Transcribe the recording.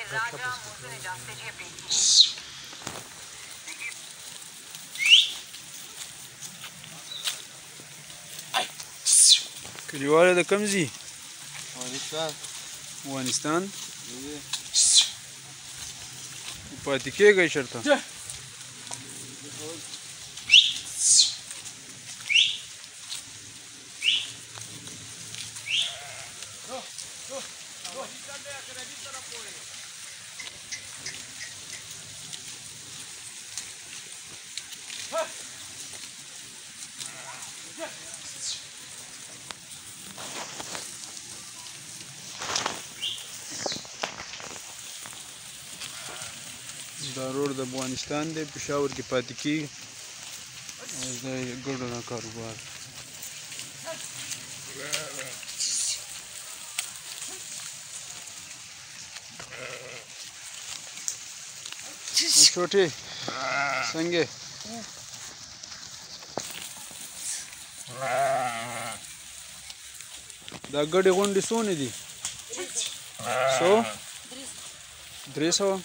کلیواله د کوم ځای؟ افغانستان. افغانستان پاتې کېږئ چېرته؟ دا روډ د افغانستان دی، پېښور کې پاتې کېږي او دا یې ګډو نه کاروبار. छोटे संगे دا ګډې غونډې څونه دي؟ 300.